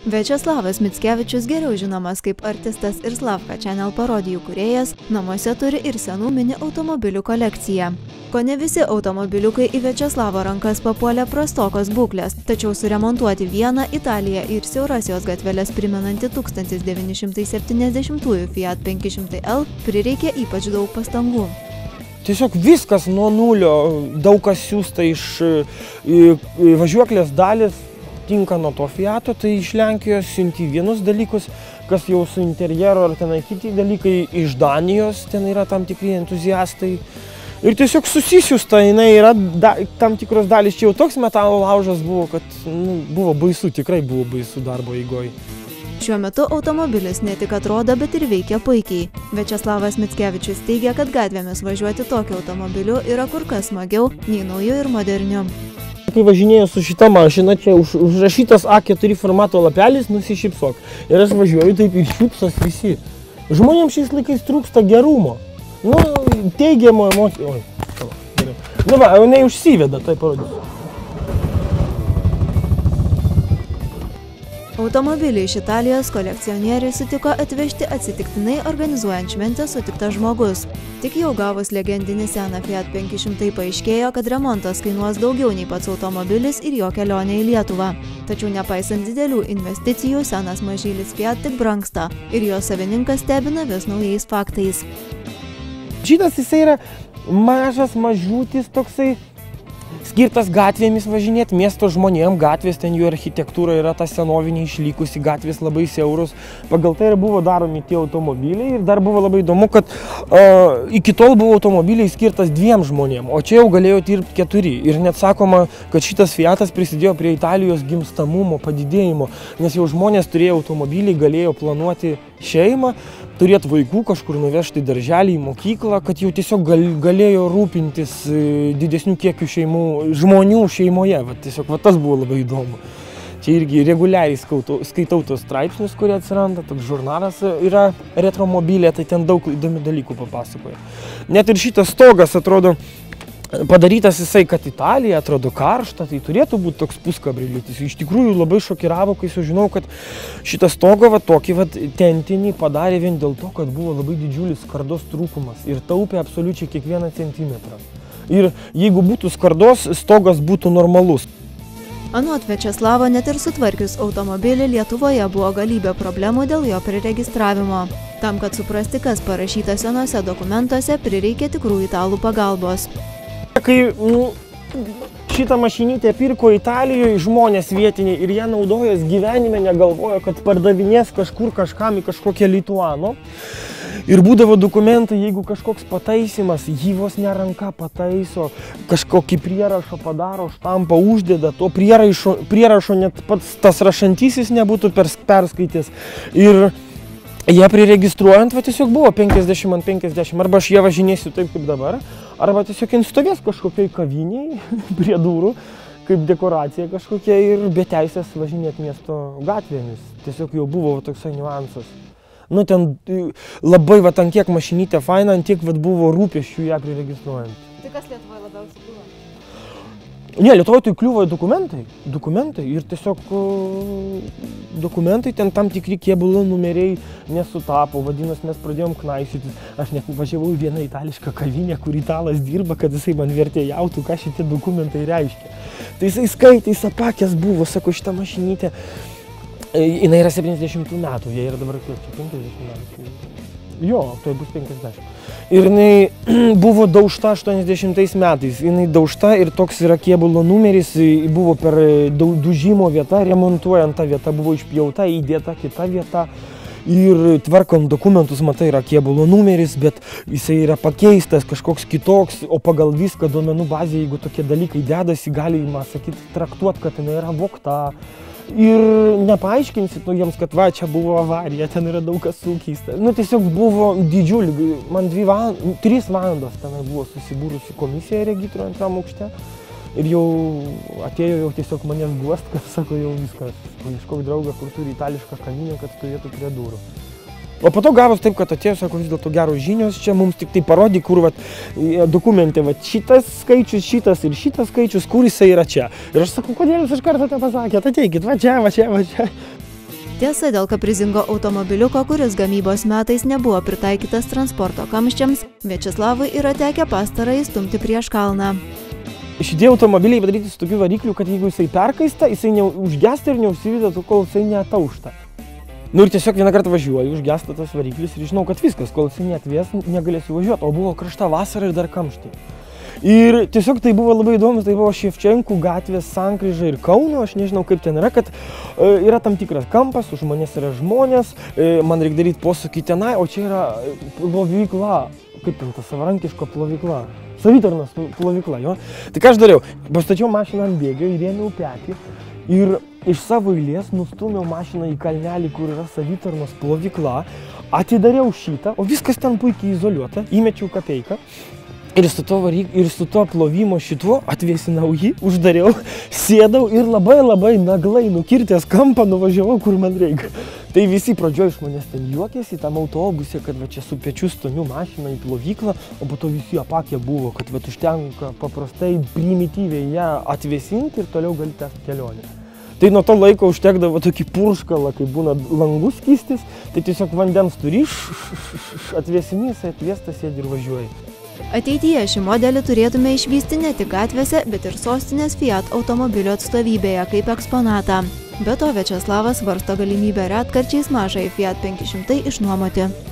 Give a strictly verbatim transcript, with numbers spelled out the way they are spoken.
Viačeslavas Mickevičius, geriau žinomas kaip artistas ir Slavka Channel parodijų kūrėjas, namuose turi ir senų mini automobilių kolekciją. Kone visi automobiliukai į Viačeslavo rankas papuolė prastokos būklės, tačiau suremontuoti vieną Italiją ir siauras jos gatveles primenantį tūkstantis devyni šimtai septyniasdešimtųjų Fiat penki šimtai L prireikė ypač daug pastangų. Tiesiog viskas nuo nulio, daug kas siūsta iš važiuoklės dalis, tinka nuo to Fiato, tai iš Lenkijos siunti vienus dalykus, kas jau su interjero ar tenai kiti dalykai iš Danijos, ten yra tam tikri entuziastai. Ir tiesiog susisiusta, jinai yra da, tam tikros dalys, čia jau toks metalo laužas buvo, kad nu, buvo baisu, tikrai buvo baisu darbo eigoj. Šiuo metu automobilis ne tik atrodo, bet ir veikia puikiai. Viačeslavas Mickevičius teigia, kad gatvėmis važiuoti tokiu automobiliu yra kur kas smagiau nei nauju ir moderniu. Kai važinėjau su šita mašina, čia už, užrašytas A keturi formato lapelis, nusišypsok. Ir aš važiuoju taip ir šypsos visi. Žmonėms šiais laikais trūksta gerumo. Nu, teigiamo emocijų. Oi, gerai. Nu va, jinai užsiveda, tai parodysiu. Automobilį iš Italijos kolekcionieriui sutiko atvežti atsitiktinai organizuojant šventę sutiktas žmogus. Tik jau gavus legendinį seną Fiat penki šimtai paaiškėjo, kad remontas kainuos daugiau nei pats automobilis ir jo kelionė į Lietuvą. Tačiau nepaisant didelių investicijų, senas mažylis Fiat tik brangsta ir jo savininkas stebina vis naujais faktais. Šitas jisai yra mažas, mažutis toksai, skirtas gatvėmis važinėti, miesto žmonėm, gatvės, ten jų architektūra yra ta senovinė išlikusi, gatvės labai siauros. Pagal tai ir buvo daromi tie automobiliai ir dar buvo labai įdomu, kad uh, iki tol buvo automobiliai skirtas dviem žmonėm, o čia jau galėjo dirbti keturi. Ir net sakoma, kad šitas Fiatas prisidėjo prie Italijos gimstamumo padidėjimo, nes jau žmonės turėjo automobilį, galėjo planuoti šeimą, turėti vaikų, kažkur nuvežti darželį, į mokyklą, kad jau tiesiog gal, galėjo rūpintis didesnių kiekių šeimų, žmonių šeimoje. Va, tiesiog va, tas buvo labai įdomu. Čia irgi reguliariai skaitau, skaitau tos straipsnius, kurie atsiranda, toks žurnalas yra retromobilė, tai ten daug įdomių dalykų papasakoja. Net ir šitas stogas atrodo padarytas jisai, kad Italija atrodo karšta, tai turėtų būti toks puskabrilytis. Iš tikrųjų labai šokiravo, kai sužinau, kad šitą stogą va, tokį va, tentinį padarė vien dėl to, kad buvo labai didžiulis skardos trūkumas ir taupė absoliučiai kiekvieną centimetrą. Ir jeigu būtų skardos, stogas būtų normalus. Anot Viačeslavo, net ir sutvarkius automobilį Lietuvoje buvo galybė problemų dėl jo priregistravimo. Tam, kad suprasti, kas parašyta senuose dokumentuose, prireikė tikrų italų pagalbos. Kai nu, šitą mašinytę pirko Italijoje žmonės vietiniai ir ją naudojęs gyvenime, negalvojo, kad pardavinės kažkur kažkam į kažkokią Lituano. Ir būdavo dokumentai, jeigu kažkoks pataisymas, jį vos ne ranka pataiso, kažkokį prierašą padaro, štampą uždeda, to prierašo, prierašo net pats tas rašantysis nebūtų perskaitęs. Ir jie priregistruojant, va, tiesiog buvo penkiasdešimt ant penkiasdešimt, arba aš jie važinėsiu taip kaip dabar, arba tiesiog jin stovės kažkokiai kaviniai prie durų, kaip dekoracija kažkokia ir be teisės važinėti miesto gatvėmis. Tiesiog jau buvo toksai niuansas. Nu, ten labai, va, ant kiek mašinytė faina, ant tiek, va, buvo rūpesčių ją priregistruojant. Tai kas Lietuvoje labiausiai kliuvo? Ne, Lietuvoje tai kliuvo dokumentai, dokumentai ir tiesiog dokumentai, ten tam tikri kėbulo numeriai nesutapo, vadinasi, mes pradėjom knaisytis. Aš net važiavau į vieną itališką kavinę, kur italas dirba, kad jisai man vertėjautų, ką šitie dokumentai reiškia. Tai jisai skaitė, jis apakęs buvo, sako, šitą mašinytę. Jinai yra septyniasdešimtų metų, jie yra dabar kiek čia, penkiasdešimt metų. Jo, tai bus penkiasdešimt. Ir jinai buvo daužta aštuoniasdešimtais metais. Jinai daužta ir toks yra kėbulo numeris, buvo per dužimo vieta, remontuojant tą vietą buvo išpjauta, įdėta kita vieta. Ir tvarkant dokumentus, matai, yra kėbulo numeris, bet jisai yra pakeistas, kažkoks kitoks, o pagal viską duomenų bazė, jeigu tokie dalykai dedasi, galima sakyti, traktuoti, kad jinai yra vogta. Ir nepaaiškinsit nu, jiems, kad va, čia buvo avarija, ten yra daug kas sukeista. Nu, tiesiog buvo didžiulį, man dvi valandos, trys valandos tenai buvo susibūrusi komisija regitro antram aukšte. Ir jau atėjo jau tiesiog manęs guost, kad sako, jau viskas, ieškok draugą, kur turi itališką kavinę, kad stovėtų prie durų. O po to gavos taip, kad atėjo, sako, vis dėlto geros žinios, čia mums tik tai parodė, kur vat, dokumente, vat, šitas skaičius, šitas ir šitas skaičius, kur jisai yra čia. Ir aš sakau, kodėl jūs iš karto tą pasakėt, ateikit, va čia, va čia, va čia. Tiesa, dėl kaprizingo automobiliuko, kuris gamybos metais nebuvo pritaikytas transporto kamščiams, Viačeslavui yra tekę pastarąjį stumti prieš kalną. Šitie automobiliai padaryti su tokiu varikliu, kad jeigu jisai perkaista, jisai neužgesta ir neužsivyda, kol jisai neataušta. Nu ir tiesiog vieną kartą važiuoju, užgesta tas variklis ir žinau, kad viskas, kol jisai neatvės, negalėsiu važiuoti, o buvo karšta vasara ir dar kamštai. Ir tiesiog tai buvo labai įdomus, tai buvo Ševčenkų gatvės sankryža ir Kauno, aš nežinau kaip ten yra, kad e, yra tam tikras kampas, už manęs yra žmonės, e, man reikia daryti posūkį tenai, o čia yra plovykla, kaip ten ta savarankiška plovykla. Savitarnos plovykla, jo. Tai ką aš dariau? Pastačiau mašiną ant bėgio, įrėmiau petį ir iš savo eilės nustūmiau mašiną į kalnelį, kur yra savitarnos plovykla, atidariau šitą, o viskas ten puikiai izoliuota, įmečiau kapeiką ir su to, varyk, ir su to plovimo šituo atvėsinau jį, uždariau, sėdau ir labai labai naglai nukirtęs kampą nuvažiavau, kur man reikia. Tai visi pradžioj iš manęs ten juokėsi tam autobuse, kad va čia su pečiu stumiu mašiną į plovyklą, o po to visi apakę buvo, kad va užtenka paprastai primityviai ją atvėsinti ir toliau gali tęsti kelionę. Tai nuo to laiko užtekdavo tokį purškalą, kai būna langų skystis, tai tiesiog vandens turi, atvėsini, jisai atvėstas, sėdi ir važiuoji. Ateityje šį modelį turėtume išvysti ne tik gatvėse, bet ir sostinės Fiat automobilio atstovybėje kaip eksponatą. Be to, Viačeslavas svarsto galimybę retkarčiais mažąjį Fiat penki šimtai išnuomoti.